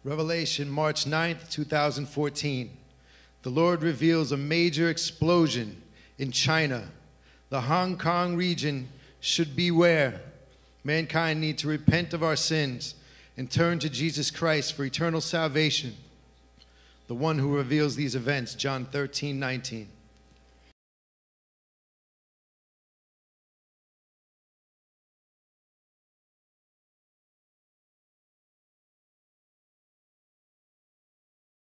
Revelation, March 9th, 2014. The Lord reveals a major explosion in China. The Hong Kong region should beware. Mankind need to repent of our sins and turn to Jesus Christ for eternal salvation. The one who reveals these events, John 13:19.